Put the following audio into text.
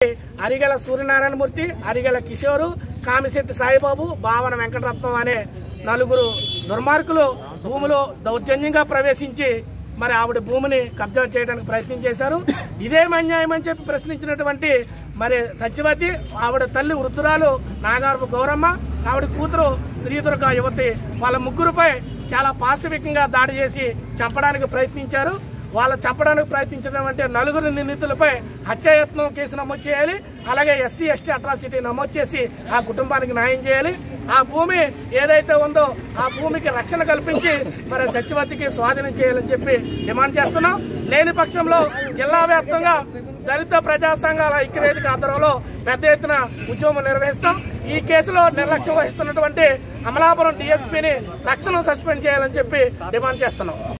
అరిగెల సూర్యనారాయణమూర్తి, అరిగెల కిషోరు, కామిశెట్టి సాయిబాబు, భావన వెంకటరత్నం అనే నలుగురు దుర్మార్గులు భూమిలో దౌర్జన్యంగా ప్రవేశించి మరి ఆవిడ భూమిని కబ్జా చేయడానికి ప్రయత్నం చేశారు. ఇదేం అన్యాయం అని చెప్పి ప్రశ్నించినటువంటి మరి సత్యవతి, ఆవిడ తల్లి వృద్ధురాలు నాగారపు గౌరమ్మ, ఆవిడ కూతురు శ్రీదుర్గ యువతి, వాళ్ళ ముగ్గురుపై చాలా పాశవికంగా దాడి చేసి చంపడానికి ప్రయత్నించారు. వాళ్ళ చంపడానికి ప్రయత్నించినటువంటి నలుగురు నిందితులపై హత్యాయత్నం కేసు నమోదు చేయాలి. అలాగే ఎస్సీ ఎస్టీ అట్రాసిటీ నమోదు చేసి ఆ కుటుంబానికి న్యాయం చేయాలి. ఆ భూమి ఏదైతే ఉందో ఆ భూమికి రక్షణ కల్పించి మరి సత్యవతికి స్వాధీనం చేయాలని చెప్పి డిమాండ్ చేస్తున్నాం. లేని పక్షంలో జిల్లా వ్యాప్తంగా దళిత ప్రజా సంఘాల ఐక్యవేదిక ఆధ్వర్యంలో పెద్ద ఎత్తున ఉద్యమం నిర్వహిస్తాం. ఈ కేసులో నిర్లక్ష్యం వహిస్తున్నటువంటి అమలాపురం DSPని తక్షణం సస్పెండ్ చేయాలని చెప్పి డిమాండ్ చేస్తున్నాం.